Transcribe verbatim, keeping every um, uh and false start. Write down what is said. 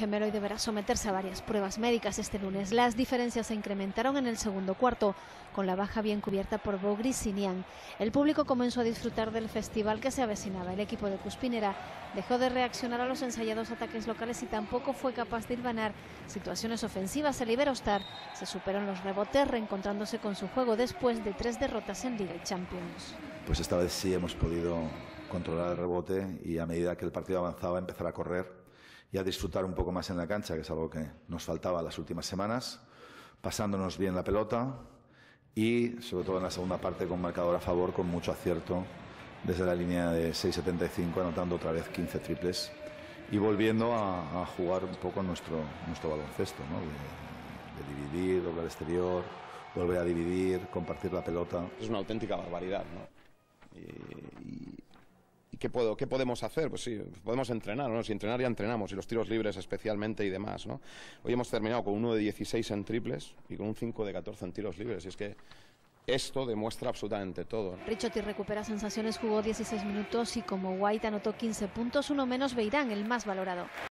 gemelo y deberá someterse a varias pruebas médicas este lunes. Las diferencias se incrementaron en el segundo cuarto, con la baja bien cubierta por Bogris Sinian. El público comenzó a disfrutar del festival que se avecinaba. El equipo de Cuspinera dejó de reaccionar a los ensayados ataques locales y tampoco fue capaz de hilvanar situaciones ofensivas. El Iberostar se superó en los rebotes, reencontrándose con su juego después de tres derrotas en Liga y Champions. Pues esta vez sí hemos podido controlar el rebote y a medida que el partido avanzaba empezar a correr y a disfrutar un poco más en la cancha, que es algo que nos faltaba las últimas semanas, pasándonos bien la pelota y sobre todo en la segunda parte con marcador a favor, con mucho acierto desde la línea de seis setenta y cinco, anotando otra vez quince triples y volviendo a, a jugar un poco nuestro, nuestro baloncesto, ¿no? de, de dividir, doblar exterior, volver a dividir, compartir la pelota. Es una auténtica barbaridad, ¿no? Y, y, ¿y qué, puedo, qué podemos hacer? Pues sí, podemos entrenar, ¿no? Si entrenar ya entrenamos, y los tiros libres especialmente y demás, ¿no? Hoy hemos terminado con uno de dieciséis en triples y con un cinco de catorce en tiros libres, y es que esto demuestra absolutamente todo. Ricciotti recupera sensaciones, jugó dieciséis minutos y como White anotó quince puntos, uno menos Beirán, el más valorado.